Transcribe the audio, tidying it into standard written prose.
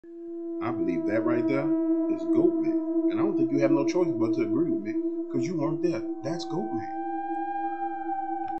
I believe that right there is Goatman. And I don't think you have no choice but to agree with me because you weren't there. That's Goatman.